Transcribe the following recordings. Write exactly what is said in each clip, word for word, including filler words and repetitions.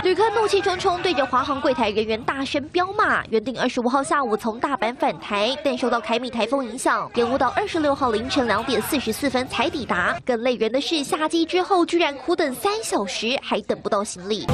旅客怒气冲冲，对着华航柜台人员大声飙骂。原定二十五号下午从大阪返台，但受到凯米台风影响，延误到二十六号凌晨两点四十四分才抵达。更累人的是，下机之后居然苦等三小时，还等不到行李。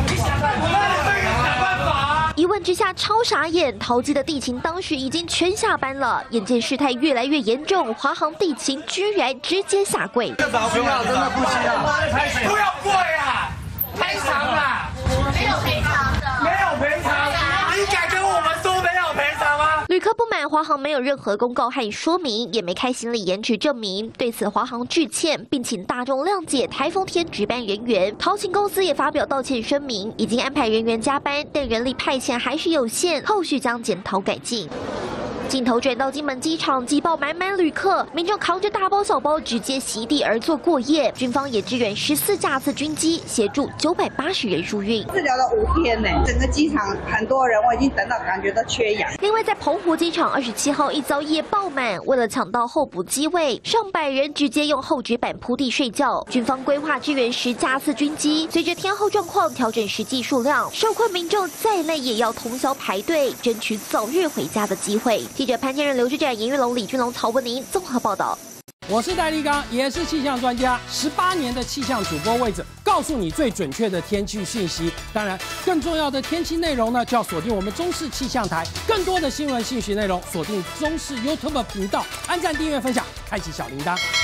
一问之下，超傻眼。桃机的地勤当时已经全下班了，眼见事态越来越严重，华航地勤居然直接下跪。 不需要，真的不需要， 不要跪啊！赔偿啊！ 没有赔偿的， 没有赔偿，你敢跟我们说没有赔偿吗？ 旅客不满华航没有任何公告和说明，也没开行李延迟证明。对此，华航致歉，并请大众谅解台风天值班人员。桃勤公司也发表道歉声明，已经安排人员加班，但人力派遣还是有限，后续将检讨改进。镜头转到金门机场，挤爆满满旅客，民众扛着大包小包直接席地而坐过夜。军方也支援十四架次军机，协助九百八十人输运。 治疗了五天呢，整个机场很多人，我已经等到感觉到缺氧。 另外，在澎湖机场二十七号一遭夜爆满，为了抢到候补机位，上百人直接用厚纸板铺地睡觉。军方规划支援十架次军机，随着天候状况调整实际数量，受困民众再累也要通宵排队，争取早日回家的机会。记者潘建仁、刘志展、严玉龙、李俊龙、曹文宁综合报道。 我是戴立刚，也是气象专家，十八年的气象主播位置，告诉你最准确的天气讯息。当然，更重要的天气内容呢，就要锁定我们中视气象台。更多的新闻信息内容，锁定中视 YouTube 频道，按赞、订阅、分享，开启小铃铛。